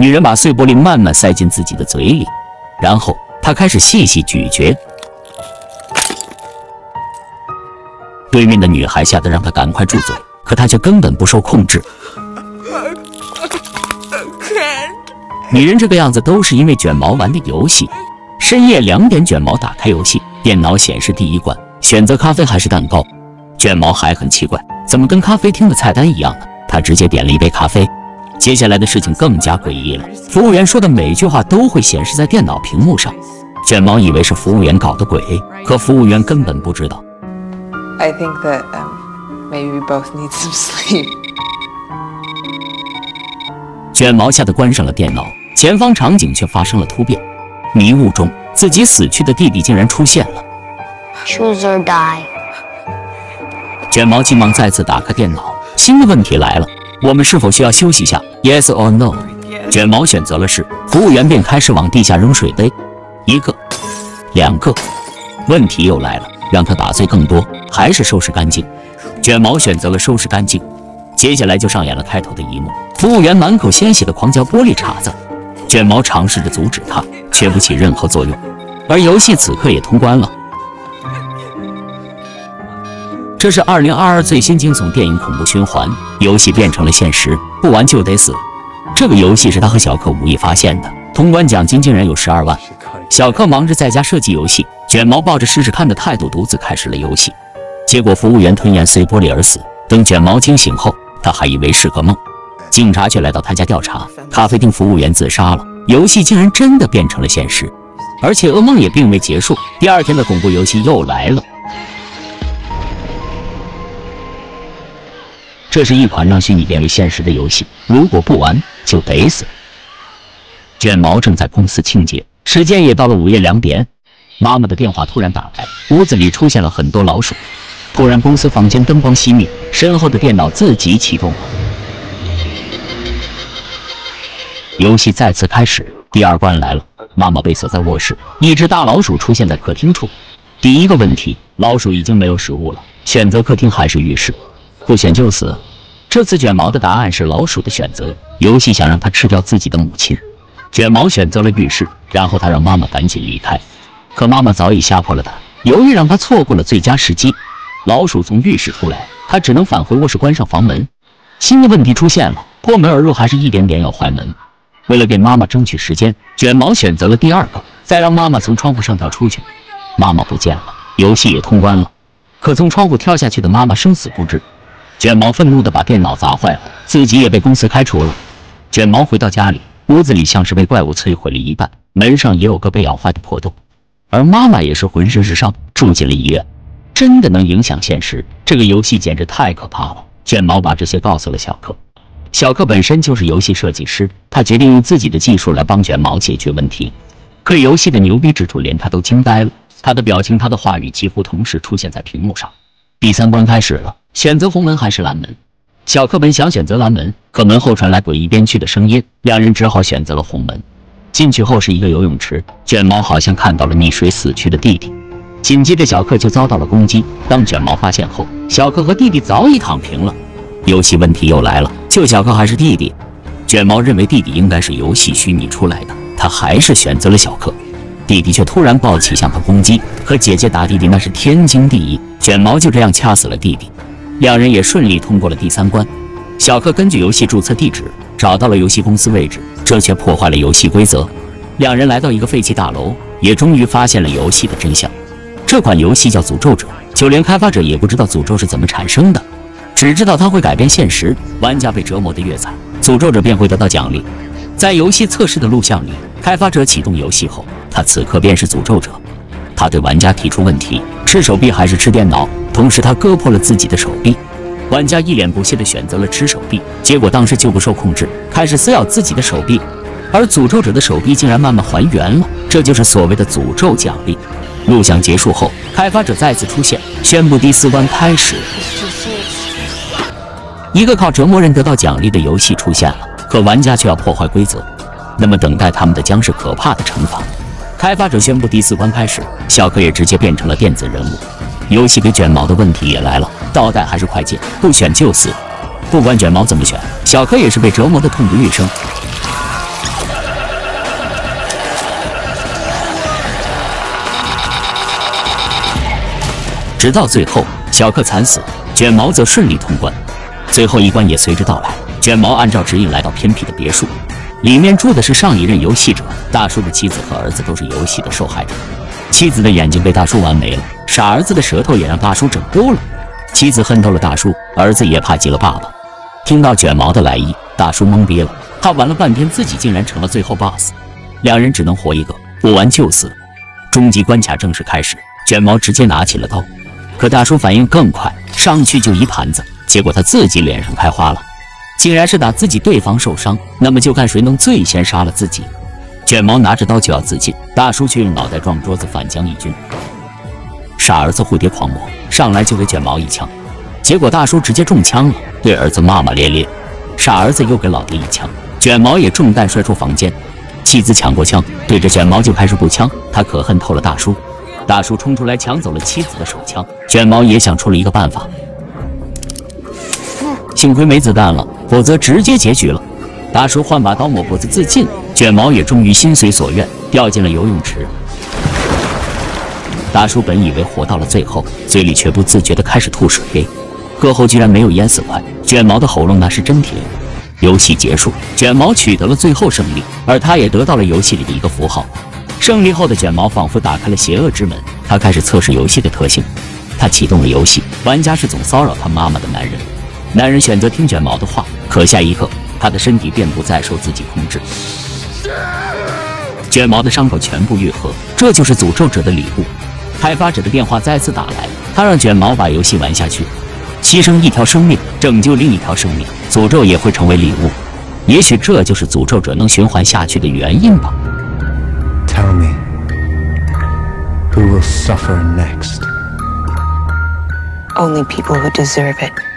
女人把碎玻璃慢慢塞进自己的嘴里，然后她开始细细咀嚼。对面的女孩吓得让她赶快住嘴，可她却根本不受控制。女人这个样子都是因为卷毛玩的游戏。深夜2点，卷毛打开游戏，电脑显示第一关，选择咖啡还是蛋糕。卷毛还很奇怪，怎么跟咖啡厅的菜单一样呢？他直接点了一杯咖啡。接下来的事情更加诡异了，服务员说的每句话都会显示在电脑屏幕上。卷毛以为是服务员搞的鬼，可服务员根本不知道。 I think that maybe we both need some sleep. 卷毛吓得关上了电脑，前方场景却发生了突变。迷雾中，自己死去的弟弟竟然出现了。 Choose or die. 卷毛急忙再次打开电脑，新的问题来了，我们是否需要休息下 ？Yes or no？ 卷毛选择了是，服务员便开始往地下扔水杯，1个、2个。问题又来了，让他打碎更多，还是收拾干净？卷毛选择了收拾干净。接下来就上演了开头的一幕，服务员满口鲜血的狂嚼玻璃碴子，卷毛尝试着阻止他，却不起任何作用。而游戏此刻也通关了。这是2022最新惊悚电影恐怖循环，游戏变成了现实，不玩就得死。这个游戏是他和小克无意发现的，通关奖金竟然有12万。小克忙着在家设计游戏，卷毛抱着试试看的态度独自开始了游戏。结果服务员吞咽碎玻璃而死。等卷毛惊醒后，他还以为是个梦。警察却来到他家调查，咖啡厅服务员自杀了，游戏竟然真的变成了现实。而且噩梦也并未结束，第2天的恐怖游戏又来了。这是一款让虚拟变为现实的游戏，如果不玩就得死。卷毛正在公司清洁，时间也到了午夜2点。妈妈的电话突然打来，屋子里出现了很多老鼠。突然，公司房间灯光熄灭，身后的电脑自己启动了。游戏再次开始，第2关来了。妈妈被锁在卧室，一只大老鼠出现在客厅处。第1个问题，老鼠已经没有食物了，选择客厅还是浴室？不选就死。这次卷毛的答案是老鼠的选择，游戏想让他吃掉自己的母亲。卷毛选择了浴室，然后他让妈妈赶紧离开，可妈妈早已吓破了他，犹豫让他错过了最佳时机。老鼠从浴室出来，他只能返回卧室关上房门。新的问题出现了，破门而入还是一点点要坏门。为了给妈妈争取时间，卷毛选择了第2个，再让妈妈从窗户上跳出去。妈妈不见了，游戏也通关了，可从窗户跳下去的妈妈生死不知。卷毛愤怒地把电脑砸坏了，自己也被公司开除了。卷毛回到家里，屋子里像是被怪物摧毁了一半，门上也有个被咬坏的破洞，而妈妈也是浑身是伤，住进了医院。真的能影响现实，这个游戏简直太可怕了。卷毛把这些告诉了小克，小克本身就是游戏设计师，他决定用自己的技术来帮卷毛解决问题。可游戏的牛逼之处连他都惊呆了，他的表情，他的话语几乎同时出现在屏幕上。第3关开始了，选择红门还是蓝门？小克本想选择蓝门，可门后传来诡异编剧的声音，两人只好选择了红门。进去后是一个游泳池，卷毛好像看到了溺水死去的弟弟。紧接着小克就遭到了攻击，当卷毛发现后，小克和弟弟早已躺平了。游戏问题又来了，救小克还是弟弟？卷毛认为弟弟应该是游戏虚拟出来的，他还是选择了小克。弟弟却突然暴起向他攻击，和姐姐打弟弟那是天经地义，卷毛就这样掐死了弟弟。两人也顺利通过了第3关。小克根据游戏注册地址找到了游戏公司位置，这却破坏了游戏规则。两人来到一个废弃大楼，也终于发现了游戏的真相。这款游戏叫诅咒者，就连开发者也不知道诅咒是怎么产生的，只知道它会改变现实，玩家被折磨得越惨，诅咒者便会得到奖励。在游戏测试的录像里，开发者启动游戏后，他此刻便是诅咒者。他对玩家提出问题：吃手臂还是吃电脑？同时他割破了自己的手臂。玩家一脸不屑地选择了吃手臂，结果当时就不受控制，开始撕咬自己的手臂，而诅咒者的手臂竟然慢慢还原了，这就是所谓的诅咒奖励。录像结束后，开发者再次出现，宣布第4关开始。一个靠折磨人得到奖励的游戏出现了，可玩家却要破坏规则，那么等待他们的将是可怕的惩罚。开发者宣布第4关开始，小克也直接变成了电子人物。游戏给卷毛的问题也来了，倒带还是快进？不选就死。不管卷毛怎么选，小克也是被折磨的痛不欲生。 直到最后，小克惨死，卷毛则顺利通关。最后一关也随之到来，卷毛按照指引来到偏僻的别墅，里面住的是上一任游戏者大叔的妻子和儿子，都是游戏的受害者。妻子的眼睛被大叔玩没了，傻儿子的舌头也让大叔整丢了。妻子恨透了大叔，儿子也怕极了爸爸。听到卷毛的来意，大叔懵逼了，他玩了半天，自己竟然成了最后 BOSS， 两人只能活一个，不玩就死。终极关卡正式开始，卷毛直接拿起了刀，可大叔反应更快，上去就一盘子，结果他自己脸上开花了，竟然是打自己对方受伤，那么就看谁能最先杀了自己。卷毛拿着刀就要自尽，大叔却用脑袋撞桌子反将一军。傻儿子蝴蝶狂魔上来就给卷毛一枪，结果大叔直接中枪了，对儿子骂骂咧咧。傻儿子又给老爹一枪，卷毛也中弹摔出房间。妻子抢过枪，对着卷毛就开始步枪，他可恨透了大叔。大叔冲出来抢走了妻子的手枪，卷毛也想出了一个办法，幸亏没子弹了，否则直接结局了。大叔换把刀抹脖子自尽，卷毛也终于心随所愿，掉进了游泳池。大叔本以为活到了最后，嘴里却不自觉地开始吐水，喝后居然没有淹死快，卷毛的喉咙那是真铁。游戏结束，卷毛取得了最后胜利，而他也得到了游戏里的一个符号。胜利后的卷毛仿佛打开了邪恶之门，他开始测试游戏的特性。他启动了游戏，玩家是总骚扰他妈妈的男人。男人选择听卷毛的话，可下一刻，他的身体便不再受自己控制。卷毛的伤口全部愈合，这就是诅咒者的礼物。开发者的电话再次打来，他让卷毛把游戏玩下去，牺牲一条生命，拯救另一条生命，诅咒也会成为礼物。也许这就是诅咒者能循环下去的原因吧。 Tell me, who will suffer next? Only people who deserve it.